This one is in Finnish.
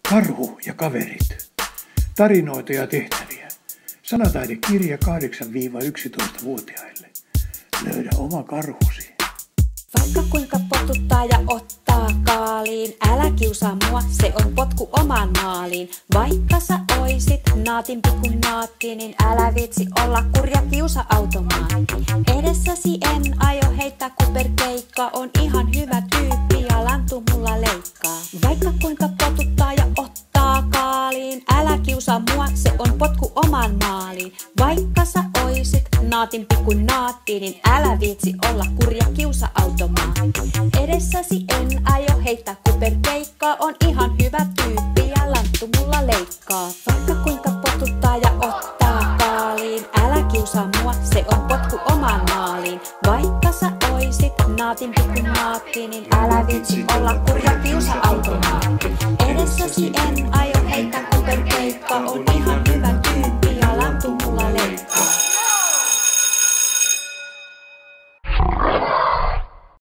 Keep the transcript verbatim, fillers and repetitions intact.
Karhu ja kaverit. Tarinoita ja tehtäviä. Sanataidekirja kahdeksan yksitoista-vuotiaille. Löydä oma karhusi. Vaikka kuinka potuttaa ja ottaa kaaliin, älä kiusaa mua, se on potku omaan maaliin. Vaikka sä oisit naatimpi kuin naatti, niin älä viitsi olla kurja kiusa automaatti. Edessäsi en aio heittää kuperkeikkaa, on ihan hyvä tyyppi ja lanttu mulla leikkaa. Vaikka kuinka potuttaa ja ottaa kaaliin, älä kiusaa mua, se on potku omaan maaliin. Vaikka sä oisit naatimpi kuin naatti, niin älä viitsi olla kurja kiusa automaatti. Edessäsi en aio heittää kuperkeikkaa, on ihan hyvä tyyppi ja lanttu mulla leikkaa. Vaikka kuinka potuttaa ja ottaa kaaliin, älä kiusaa mua, se on potku omaan maaliin. Vaikka sä oisit naatimpi kuin naatti, niin älä viitsi olla kurja kiusa automaatti. Edessäsi en